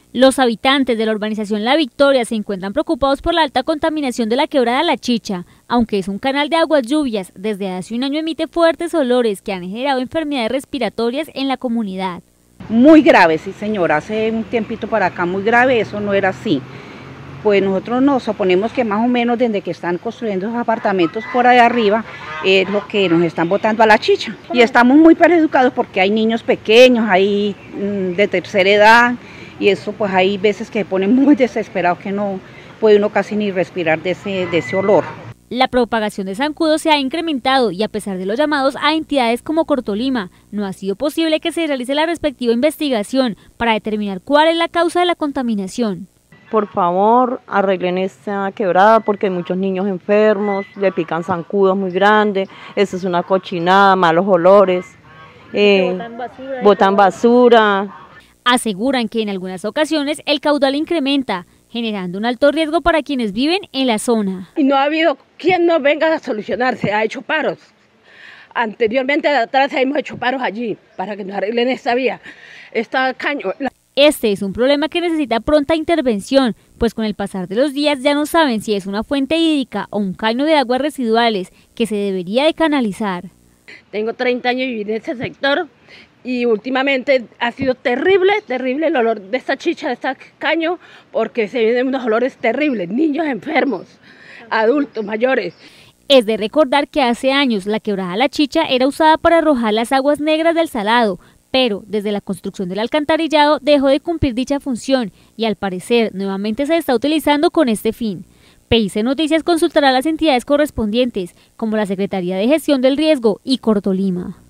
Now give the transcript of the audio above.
Los habitantes de la urbanización La Victoria se encuentran preocupados por la alta contaminación de la quebrada La Chicha. Aunque es un canal de aguas lluvias, desde hace un año emite fuertes olores que han generado enfermedades respiratorias en la comunidad. Muy grave, sí señora, hace un tiempito para acá muy grave, eso no era así. Pues nosotros nos oponemos que más o menos desde que están construyendo esos apartamentos por ahí arriba es lo que nos están botando a la chicha. Y estamos muy pereducados porque hay niños pequeños, hay de tercera edad, y eso pues hay veces que se ponen muy desesperados que no puede uno casi ni respirar de ese olor. La propagación de zancudos se ha incrementado y a pesar de los llamados a entidades como Cortolima, no ha sido posible que se realice la respectiva investigación para determinar cuál es la causa de la contaminación. Por favor, arreglen esta quebrada porque hay muchos niños enfermos, le pican zancudos muy grandes, eso es una cochinada, malos olores, botan basura. Aseguran que en algunas ocasiones el caudal incrementa, generando un alto riesgo para quienes viven en la zona. Y no ha habido quien no venga a solucionar, se ha hecho paros. Anteriormente atrás hemos hecho paros allí para que nos arreglen esta vía, esta caño. Este es un problema que necesita pronta intervención, pues con el pasar de los días ya no saben si es una fuente hídrica o un caño de aguas residuales que se debería de canalizar. Tengo 30 años viviendo en este sector y últimamente ha sido terrible el olor de esta chicha, de este caño, porque se vienen unos olores terribles, niños enfermos, adultos, mayores. Es de recordar que hace años la quebrada La Chicha era usada para arrojar las aguas negras del Salado, pero desde la construcción del alcantarillado dejó de cumplir dicha función y al parecer nuevamente se está utilizando con este fin. PIC Noticias consultará a las entidades correspondientes, como la Secretaría de Gestión del Riesgo y Cortolima.